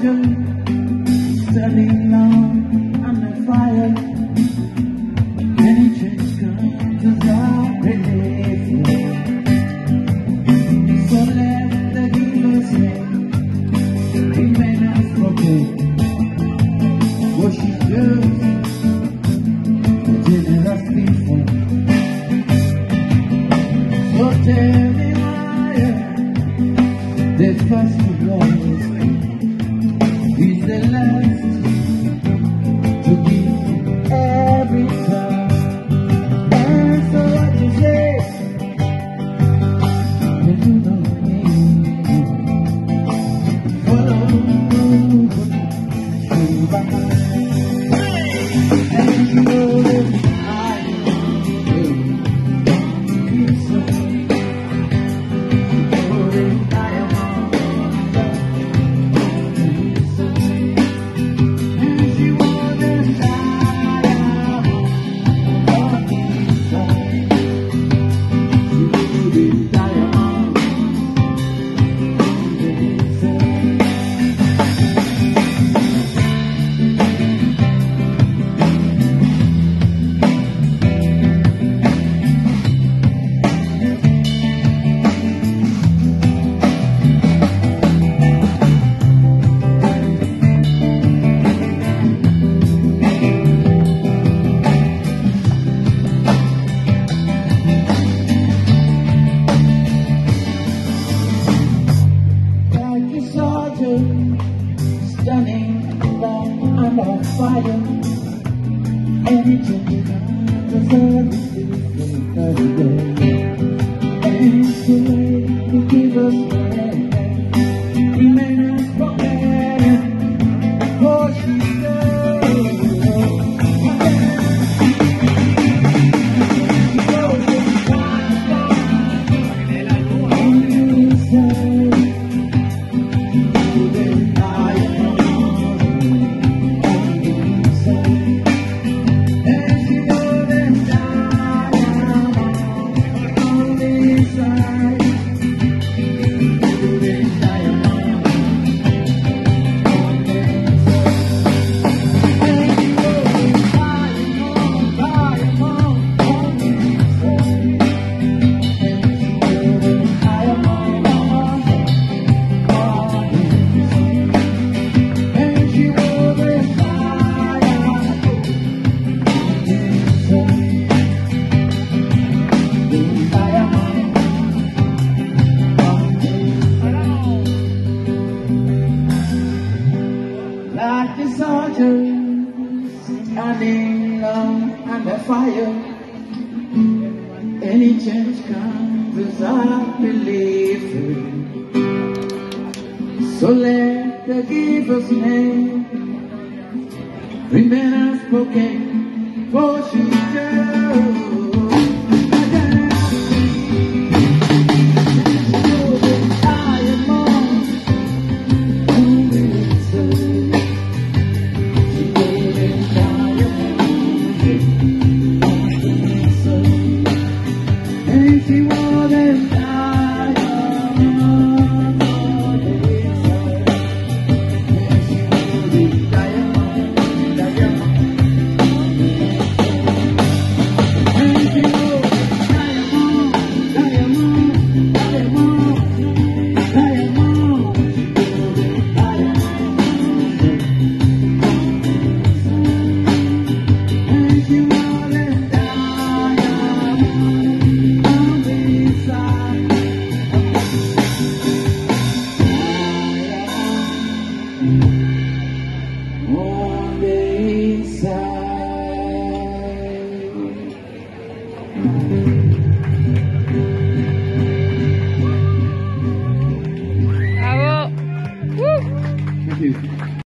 soldier standing on the fire. Any change comes as I believe. So let the giver say, remain unspoken. What she does, the generous people. So tell me why the first to go is the last to give every time. And so what you say, when you know me, follow through my mind. And you know that I feel so. Stunning under fire. Any change comes every day. And so they give us strength. Remain unspoken. For she like the soldiers standing long under fire. Any change comes as I believe it. So let the giver's name remain unspoken, for she does.